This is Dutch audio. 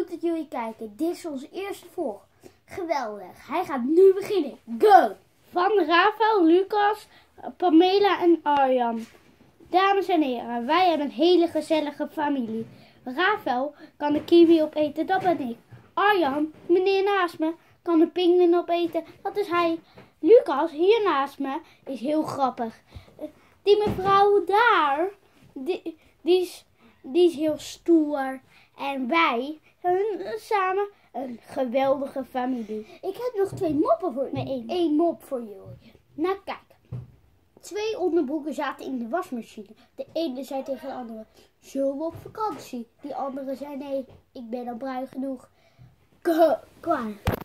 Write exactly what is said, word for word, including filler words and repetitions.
leuk dat jullie kijken. Dit is onze eerste vlog. Geweldig. Hij gaat nu beginnen. Go! Van Rafael, Lucas, Pamela en Arjan. Dames en heren, wij hebben een hele gezellige familie. Rafael kan de kiwi opeten, dat ben ik. Arjan, meneer naast me, kan de pinguïn opeten, dat is hij. Lucas, hier naast me, is heel grappig. Die mevrouw daar, die, die, is, die is heel stoer. En wij zijn samen een geweldige familie. Ik heb nog twee moppen voor Nee, jullie. één. Eén mop voor jullie. Nou kijk. Twee onderbroeken zaten in de wasmachine. De ene zei tegen de andere, zullen we op vakantie? Die andere zei, nee, ik ben al bruin genoeg. Go, klaar.